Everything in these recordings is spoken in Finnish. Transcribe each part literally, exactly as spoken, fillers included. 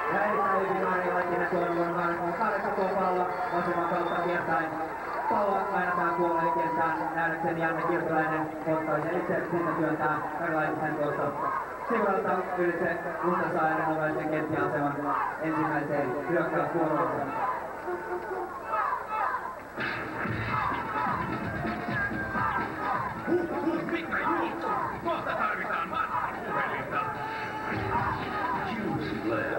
Ja erittäin hyvin Mari Laikinen tuolla on kahdeksan tuo pallo vasemman kautta kiertäen. Pallo lainataan puolelle kenttään. Nähdäkseni Janne Kirkkoläinen ottaisi itse sinne työntää Karilaitisen tuosta sivuralta ylitse Luntasaaren alueellisen kenttiaseman ensimmäiseen hyökkäysvuoroon. Mikä juttu? Kohta tarvitaan matkapuhelinta. Hughes Blair.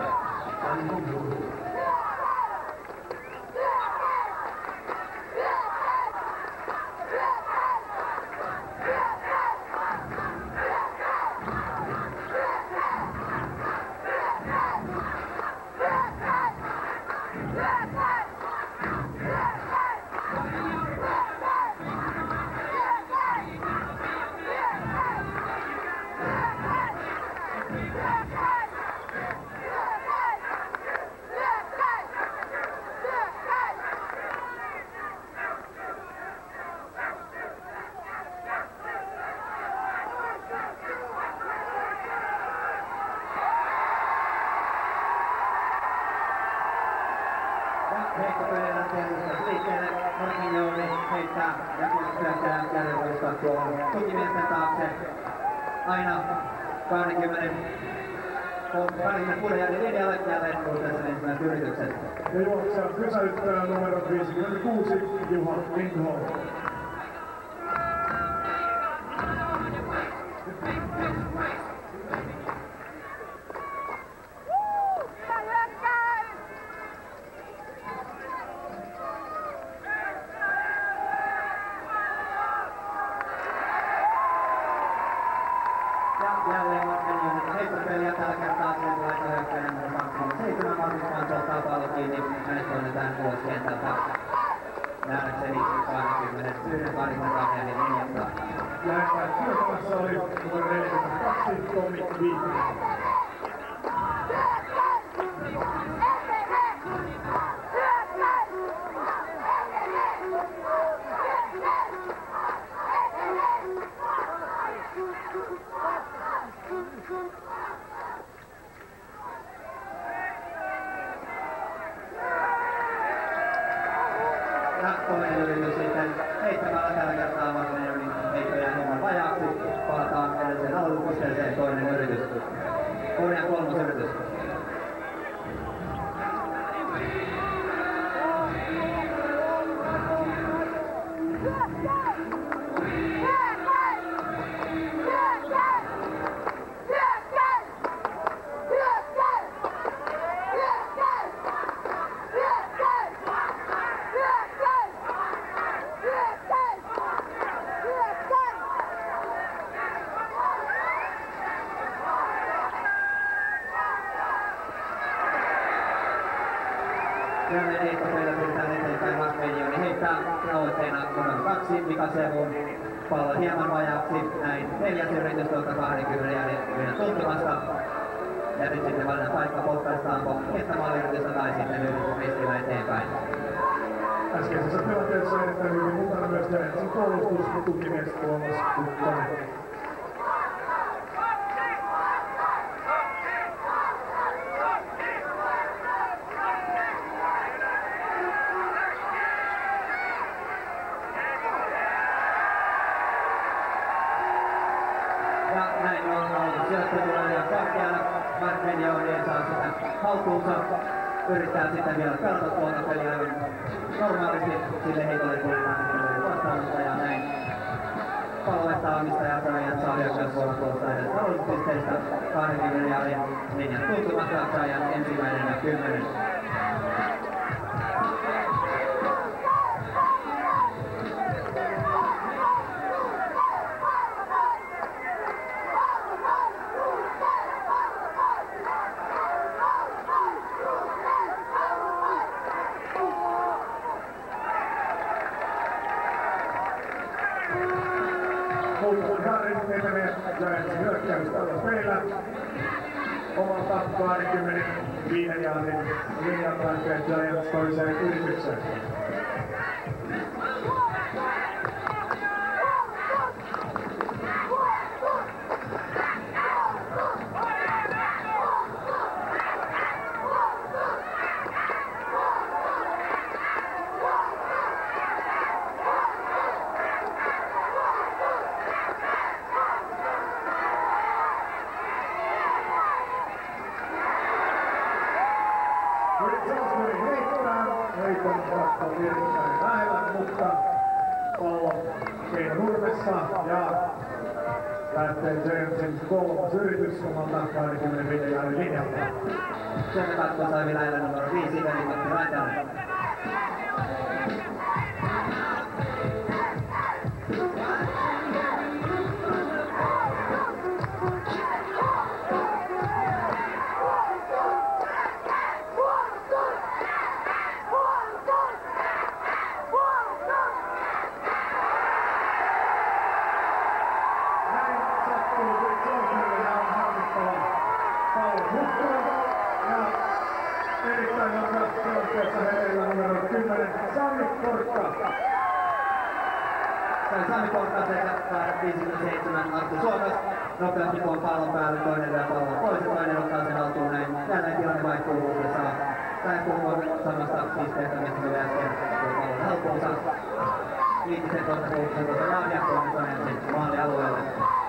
Heikko Pöydellä tehdessä liikkeelle, Martin Jouni heittää ja syöttää jäljenvuista tuohon tukimiesten taakse. Aina kaksikymmentä kaksikymmentäkuuden jäljen linjalle jälleen kuusi ensimmäiset yritykset. Ja juoksija pysäyttää numero viisikymmentäkuusi Juha Lindholm. Jälleen Martin Jouni heittopeliä tällä kertaa sen laita hyökkäinen numero kaksikymmentäseitsemän. Markus Kansa ottaa pallon kiinni. Hänet toimitaan ulos kentältä. Nähdäkseni kaksikymmentäyksi kaksikymmentäkaksi linjasta. Lähettää työkalassa oli numero neljäkymmentäkaksi Tomi Viikkonen. Ja toinen yritys sitten heittämällä tällä kertaa Martin Jounin heitto jää hieman vajaaksi. Palataan edelliseen aloituspisteeseen toinen yritys. Kolme ja kolmas yritys. Jälleen heittopelillä pyritään eteenpäin. Martin Jouni heittää tavoitteena numero kaksi Mika Sevun pallo hieman vajaaksi. Näin neljäs yritys tuolta kaksikymmentä jäljen tuntumasta. Ja nyt sitten valitaan paikka polttaistaanko kenttämaaliyritystä tai sitten yritys ristillä eteenpäin. Äskeisessä tilanteessa erittäin hyvin mukana myös Giantsin puolustus ja tukimies Tuomas Kukkonen. Ja näin on aloitus syöttötulolla ja korkealla. Martin Jouni saa sitä haltuunsa. Yrittää sitten vielä pelata tuolta peliä normaalisti. Sille heitolle tulitaan sitten vastaanottaja näin. Palloittaa omistaja Giants saa hyökkäysvuoron tuosta edes aloituspisteistä. kaksikymmentä jäljen linjan tuntumassa Giants ensimmäinen ja kymmenen. Mutta Karin etenee Giantsin hyökkäys tällä pelillä. Omalta kaksikymmentäviisi jäänin linjan jälkeen Giants toiseen yritykseen. Salisbury heittää, heiton pakka erittäin lähellä, mutta pallo Keino Nurmessa ja lähtee Jamesin kolmas yritys omalta kaksikymmentäviisi jäädyn linjalta. Suomen katko sai lähellä numero viisi, Veli-Matti Raitanen. Sami Korkka sekä viisikymmentäseitsemän Arttu Suomas. Nopeasti tuon pallon päälle, toinen lyö pallon pois ja toinen ottaa sen haltuun näin. Jälleen tilanne vaihtuu ja saa Tähkuukon samasta pisteestä, mistä tuli äsken tuon pallon haltuunsa. viisitoista kuusitoista Jaania Kolmikonen sen maalialueelle.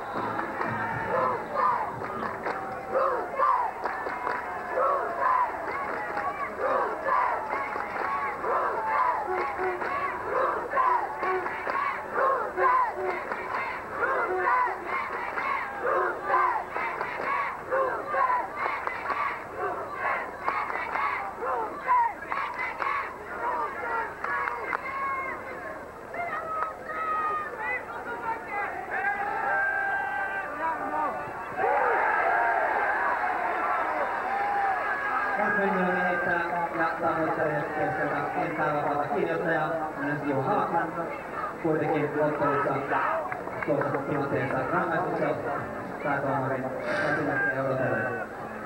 Kasvenijoinen heittää ja tavoittelee keskeltä kenttää vapaata kiinnijohtaja Juha Haakman. Kuitenkin ottelussa tuossa tilanteessa rangaistuksen päätuomarin käsiläkkeen odotellen.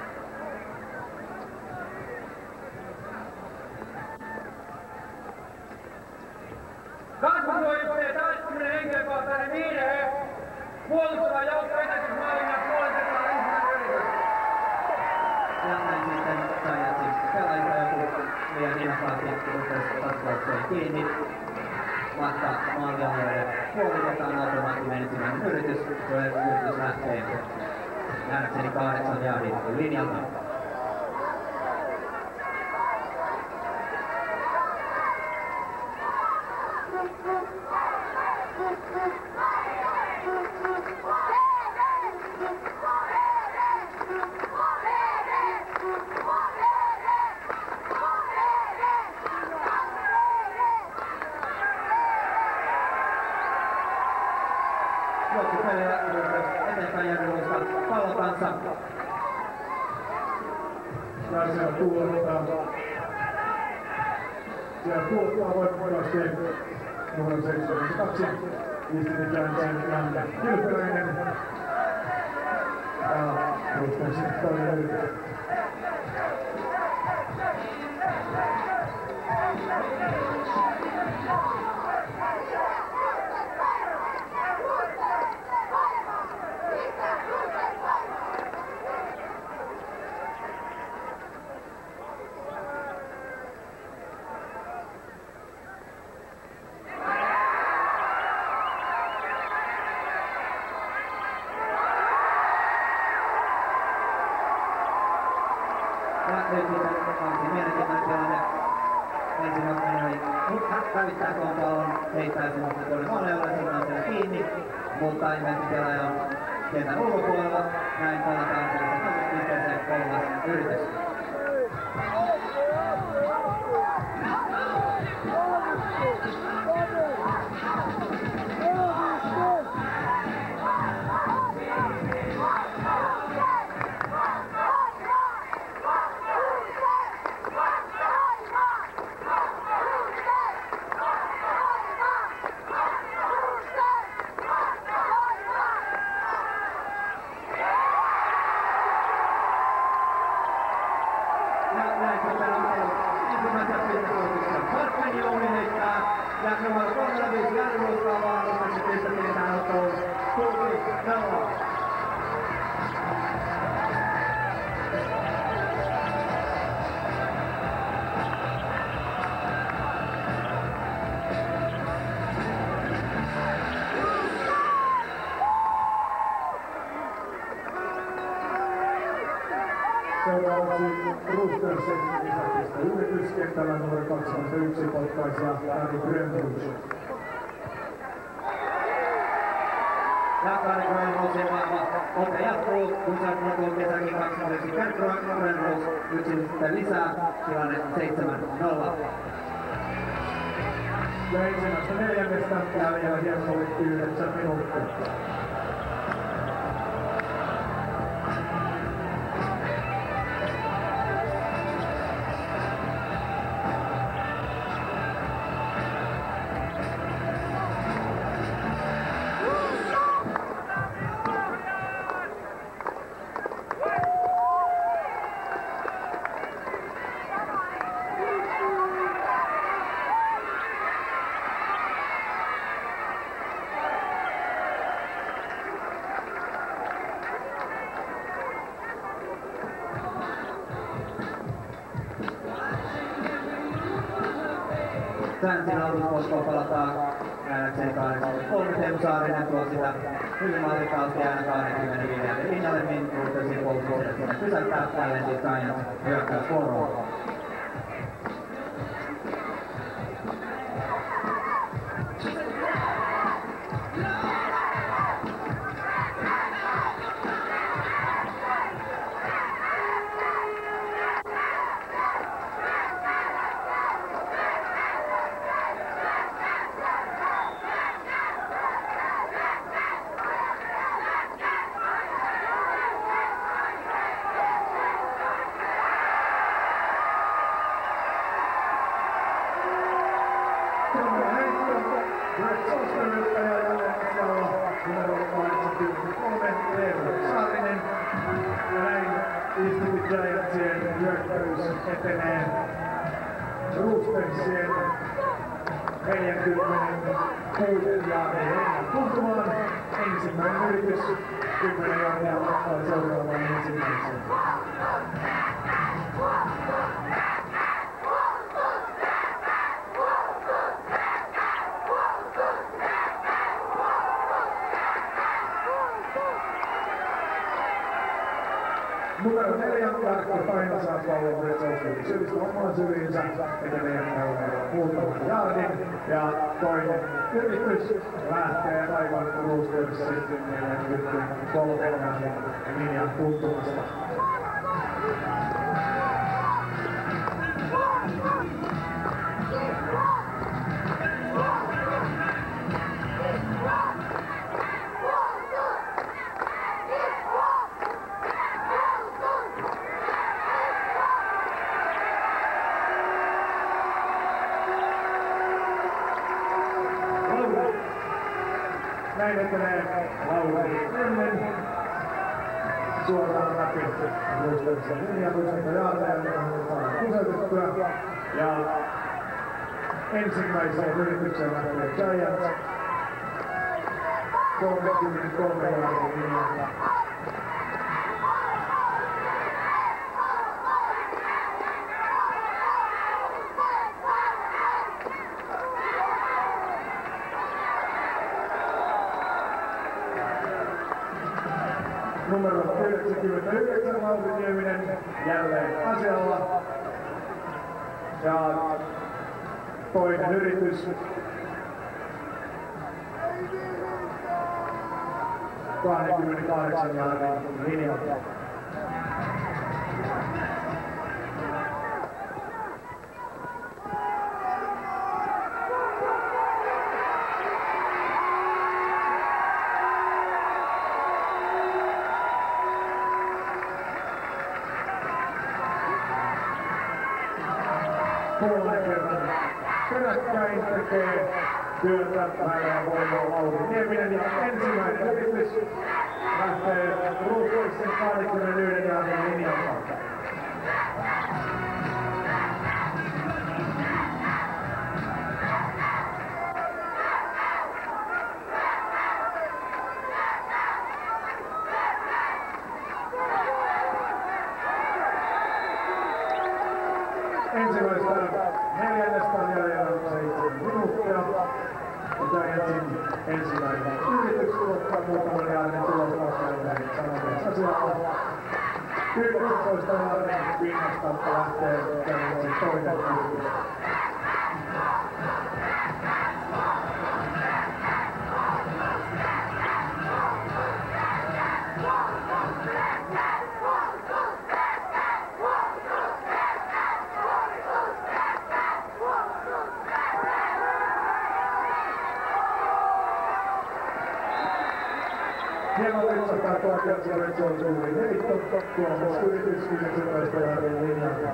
Kasvusuojeluksen saistuminen henkilökohtainen virhe. Puolustava joukko ennätysmaalin ja puolitetaan ryhmän yritys. Ja näin sitten Giantsin pelaajista joku liian innokkaasti rupesi taklaukseen kiinni. Vaikka maalialueelle puolitetaan automaattinen ensimmäinen yritys, tuo yritys lähtee nähdäkseni kahdeksan jahdin linjalta. Juoksupeliä eteenpäin jäädyluista pallon kanssa. Ja siellä tuotetaan. Siellä tuotetaan voimakkaasti numero seitsemänkymmentäkaksi. Istin Jansen Janne Kilpeläinen. Ja Rusten sitten toinen yritys. Ja nyt sitten onkin mielenkiintoinen tilanne. Ensin ottainen hävittää tuon pallon, heittää sen ottaen tuonne maalialueelle, siinä on siellä kiinni. Mutta ilmeisesti pelaaja on kentän ulkopuolella. Näin palataan tällaisen pisteeseen kolmas yritys. Ja numero kolmekymmentäviisi jälkiluistaa vaan, mutta sitten pistetään otteluun kuusi nolla. Seuraavaksi Rusten Rostersin lisäkistä yrityskentällä numero kaksikymmentäyksi potkaisija Jari Grönbruch. Ja kahdenkymmenen nousee vahva. Ote jatkuu, kun saapuu kesäkin kaksikymmentäyksi Grönbruch. Yksi sitten lisää, tilanne seitsemän nolla. Ja ensimmäistä neljännestä jäljellä hieman oli yhdeksän minuuttia. Säänsin aloituspotkoon palataan äänekseen kahdeksankymmentäkolme. Teemu Saarinen tuo sitä hyvin mallikkaasti aina kaksikymmentäviisi linjalle minuuttisi puolustuksen sinne pysäyttää jälleen siis Giants hyökkäysvuoroon. Giantsien hyökkäys etenee Rostersien neljäkymmentäkuusi jaardin tuntumaan. Ensimmäinen yritys kymmenen jaardia ottaa seuraavaan ensimmäiseen. Numero neljä, Jarkko Taina saa pallon Retsouskin syystä omaan syliinsä, edelleen muutaman jaardin. Ja toinen yritys lähtee aivan Rostersin neljäkymmentäkolme linjan tuntumasta. Näin etenee Lauri Lemmen suoraan läpi Rostersin neljätoista jaardia, joka on pysäytettyä. Ja ensimmäiseen yritykseen lähtee Giants kolmekymmentäkolme jaardin linjalta. Numero yhdeksänkymmentäyhdeksän Lauri Nieminen jälleen asialla. Ja toinen yritys. kaksikymmentäkahdeksan jaardin linjalta. Kolmannen kerran peräkkäin tekee työtä päivän voimaa Lauri Nieminen ja ensimmäinen yritys lähtee Rostersin kaksikymmentäyksi jaardin linjalta. Ensimmäistä neljännestä on jäljellä seitsemän minuuttia. Giantsin ensimmäinen yritys tuottaa muutaman jälkeen tulosta sanotaan asialla. yhdeksäntoista jardin pinnasta lähtee tällaisen toinen yritys. Hieman vitsattaa korkeassa Retson suuri heitto, Tuomas yritys yhdeksäntoista jardin linjalla.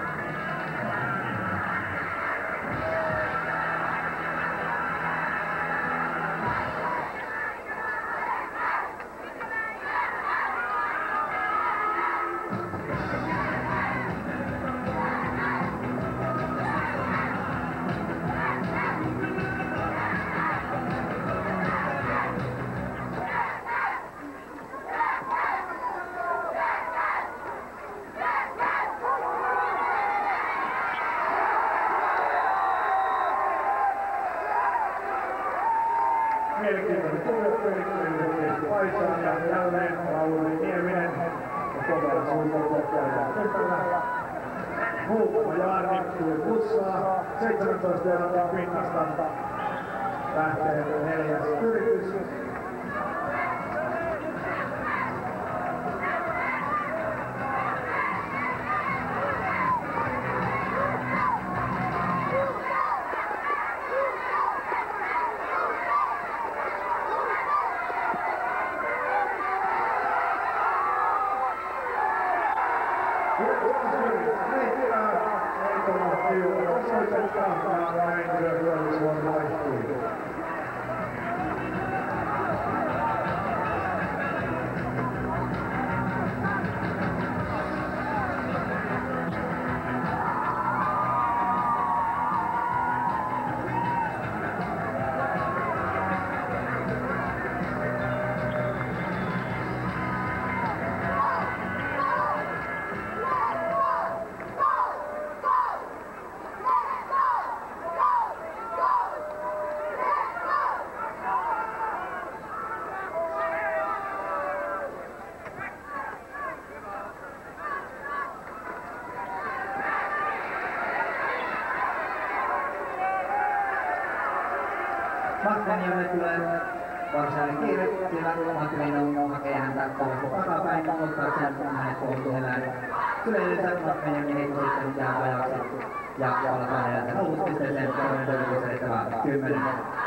Mielenkiintoinen puoluepelikkoinen Paisaan ja jälleen Lauri Nieminen ja kovaa suuntauttajaa kentällä. Muutama Jaarni tuli putsaa, seitsemäntoista jardin pinnasta lähtee neljäs yritys. Martinialle tulee varsinainen kiire, sillä Martinian hakee häntä koulusta takapäin, ottaakseen hänet koulutuhelään. Yleensä Martinian heikko sitten jää ajaksi ja palataan edelleen aloituspisteeseen toinen todellisuuserittävä kymmenen.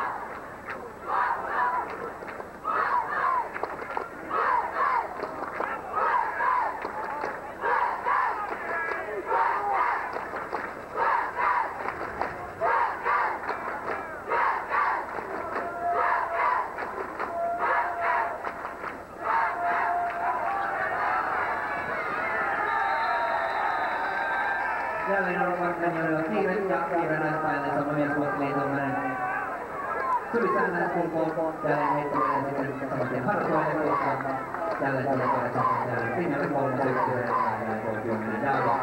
Jälleen on Martinianilla kiire ja kiire näistä ajalleen on mies Martinian sylisäännään kulkoon. Jälleen heittäminen sitten saman tien harsoille kulkoon. Jälleen tulee todetaan jälleen linjalle kolmas ykkönen ja jälleen tuo kymmenen jälleen.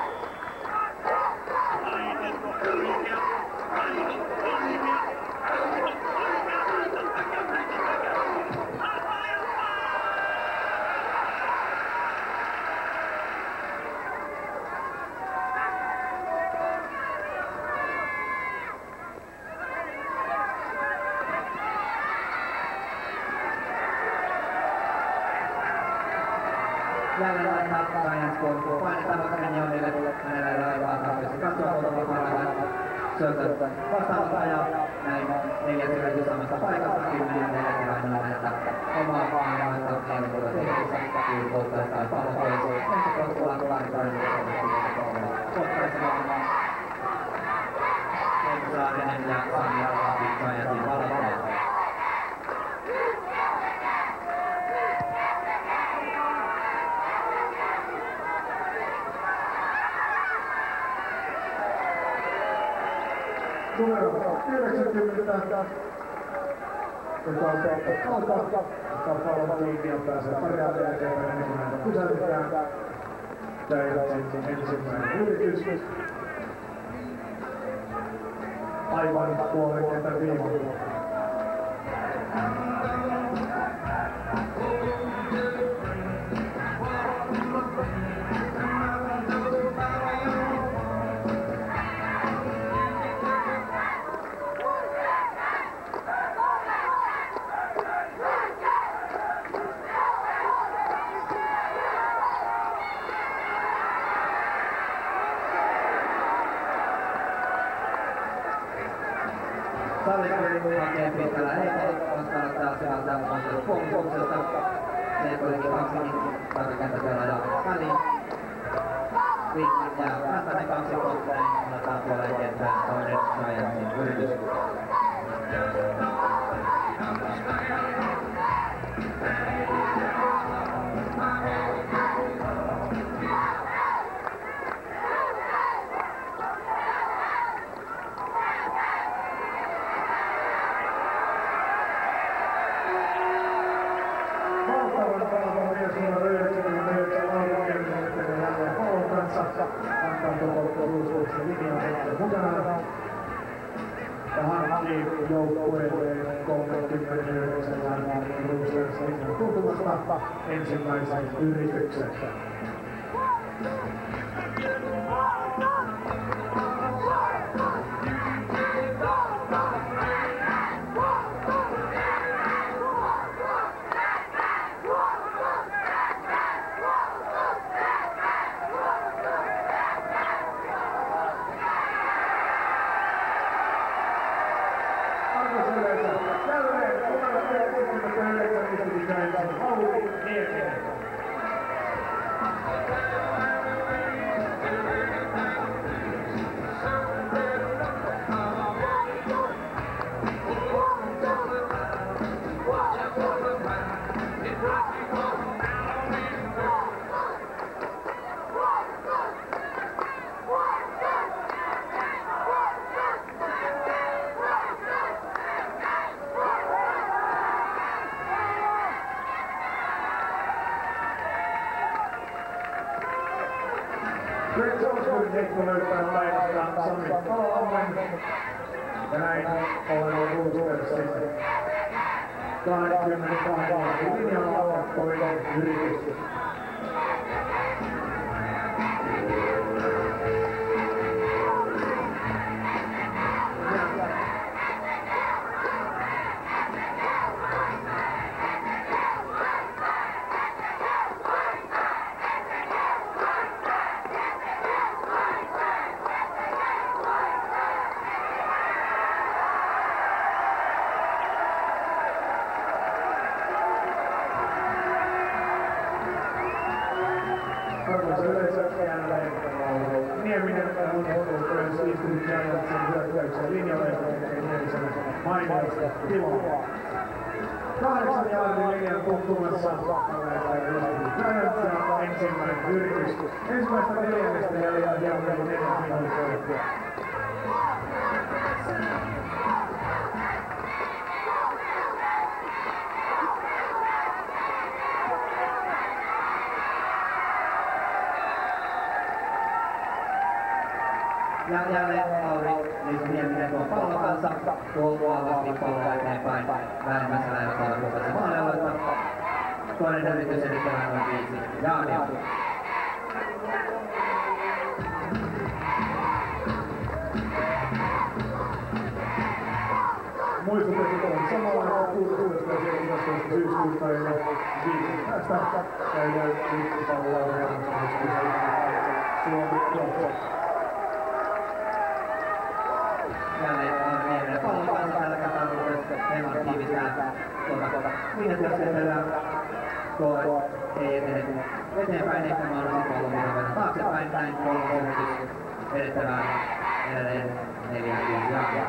Jälleen laittaa Ryan Skorko painetaan Martinianille, hänellä ei laivaa tarpeeksi katsoa tuolta parhaillaan. Syötö vastaanottaja, näin neljäs yritys samasta paikasta, kymmenen neljäs Ryan lähettää omaa painoista, ei ole tehtävissä, kiinnipoittaistaan pallon pois, entä Koskula laitetaan Kotkalaisen vaan Eikö Saarinen ja Sami Alvaapi Kajasin valottaa. Numero yhdeksänkymmentä, joka on pelkkä kalta, joka pallon kiinni ja pääsee pari askelta eteenpäin ennen kuin häntä pysäytetään. Täydätsin ensimmäinen yritys. Aivan puolen kentän viivan. Salisbury hakee pitkällä heikolla, vastaanottaa sieltä puolustuksesta. Se kuitenkin kaksikin takakenttäpelaaja väliin. Viikki ja vastainen kaksi kohtaan, annetaan puoleen kenttään toinen Giantsin yritys. Joukkueelle kolmekymmentäyhdeksän tuntumasta ensimmäisen yrityksen. Greg Johnson heikko löytää laidasta Sami Palolammen. Ja näin ollen on Roosters sitten kaksikymmentäkahdeksan linjalla toinen yritys. Nieminen on ollut siistunut Giantsin hyökkäyksen linjalle ja Niemisen mainiosta tilaa. Kahdeksan jälkeen linjan puuttumassa Giants ja ensimmäinen yritys. Ensimmäistä neljännestä jäljellä hieman neljän minuuttia. Ja jälleen Lauri Nieminen tuon pallon kanssa tuoltua vasti palloa eteenpäin. Vääremmässä lähellä saa tuossa maalialueelta. Toinen yritys edistämään noin viisi jaadia. Muistutetaan samalla kuudeskymmenes syyskuuta ja viikon päästä käydään liikkupalloa ja Suomi Ruotsi. Jälleen on Nieminen pallon kanssa tällä kertaa Roosters hieman tiivistää tuota linjatyöskentelyä. Tuo ei etene eteenpäin ehkä mahdollisesti pallon mennä taaksepäin. Näin kolmas yritys edettävään edelleen neljä viisi jaadia.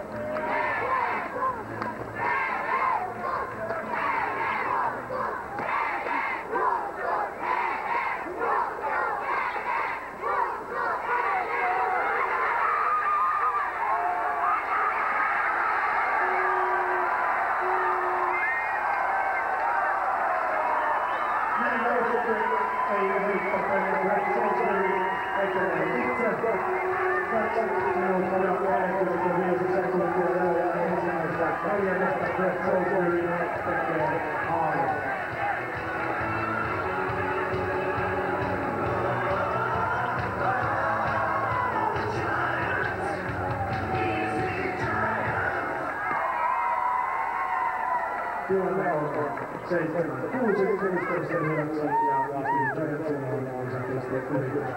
Tilanne on seitsemän kuusi Roosters hyväksi ja Lastin Giantsilla on lisäpiste yritys.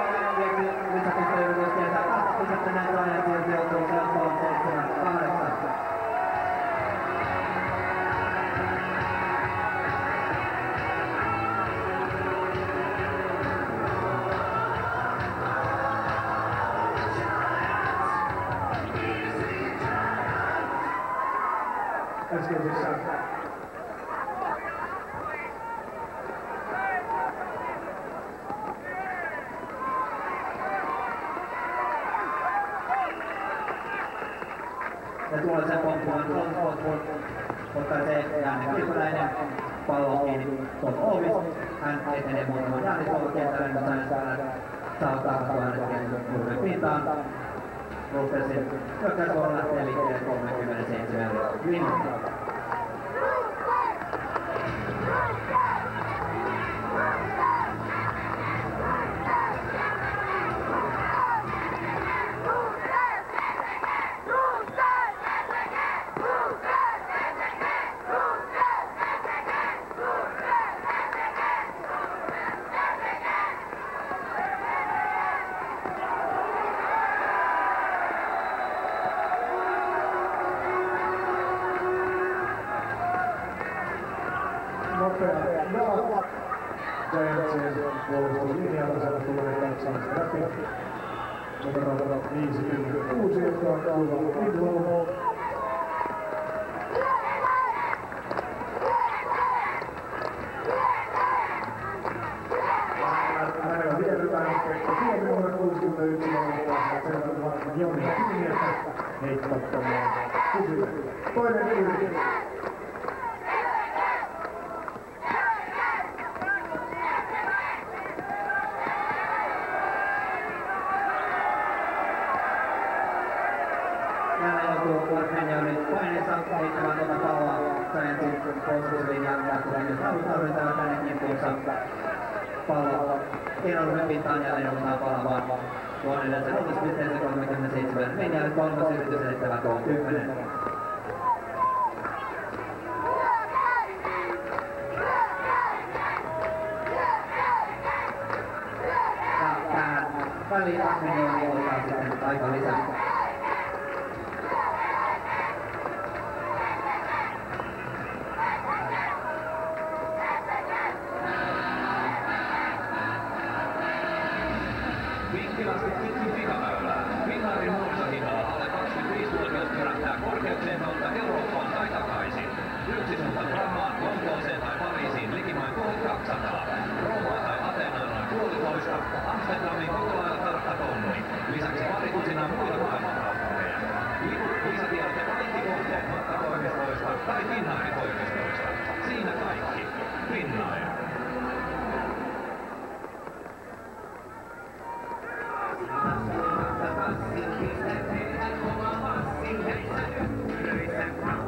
lisäpisteiden myös tietää kaksi pistettä näin Ryan silti joutuu seuraavaan seitsemän kahdeksan. Äskeisessä ja tulee sen pompuun Tronsford ottaisee Janne Kilpeläinen pallo kiinni Tom Ovis. Hän etenee muutaman Janne tuolla kentällä, mutta hän saa takaisin hänet nurmen pintaan. Rustersin hyökkäysvuoro lähtee liikkeelle kolmekymmentäseitsemän minuuttia. nopea jalat. Giantsien puolustuslinjalta sieltä tulee katsamasta läpi. Numero viisikymmentäkuusi, joka on Tuula Lindholm. Hänellä vierrytään Pekka Suomi numero kuusikymmentäyksi, ja seuraavaksi Joni Kymiestä heittämättömään Kusille. Toinen yritys. Armenia oli paineessa heittämään tuota palloa Giantsin puolustuslinjan jatkuvan rahoitusarvoitella tänne kimppuunsa. Pallo Iralmen pintaan jälleen joudutaan palaamaan. Tuon edessä aloituspisteessä kolmekymmentäseitsemän. Venäjälle kolmas yritys edettävä tuon kymmenen. Ja tähän väliin Armenia aloittaa sitten aika lisää. Vinkkilästi pitkin pikaväylää. Finnairin muuttohinnalla alle kaksikymmentäviisi-vuotias pyrähtää korkeuksien kautta Eurooppaan tai takaisin. Yksi suunta Prahaan, Lontooseen tai Pariisiin likimain tuhatkaksisataa. Roomaa tai Ateenaan noin puolitoista. Amsterdamiin koko lailla tarkka tonni. Lisäksi pari tusinaa muita maailmankaupungkeja. Liput, lisätiedot ja kaikki kohteet matkatoimistoista tai Finnairin toimistoista. Siinä kaikki. Finnair. Passin piste, tehdään oma passin, heissä yhdessä.